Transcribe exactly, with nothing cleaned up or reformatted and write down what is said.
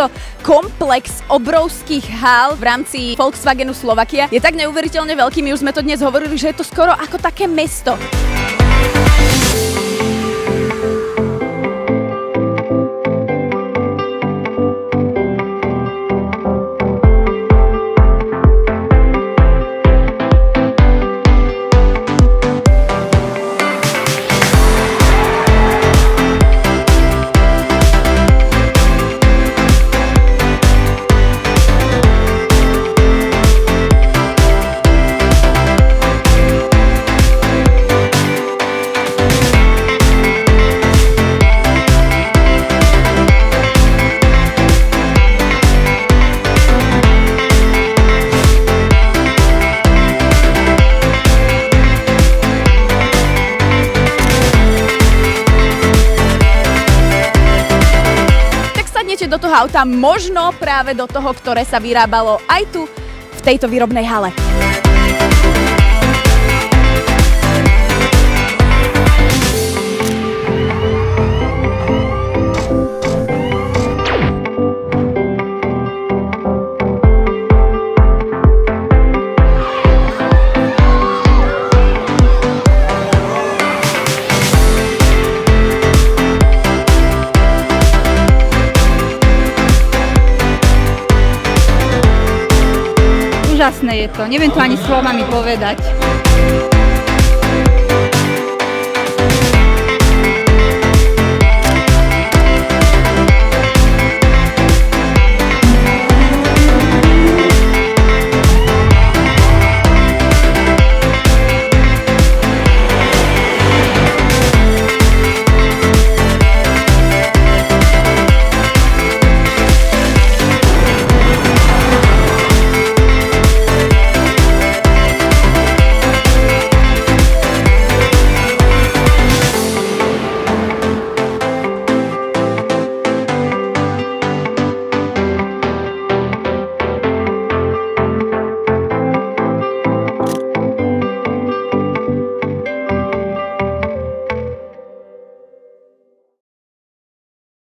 tento komplex obrovských hál v rámci Volkswagenu Slovakia je tak neuveriteľne veľký. My už sme to dnes hovorili, že je to skoro ako také mesto. Do toho auta, možno práve do toho, ktoré sa vyrábalo aj tu v tejto výrobnej hale. Úžasné je to, neviem to ani slovami povedať.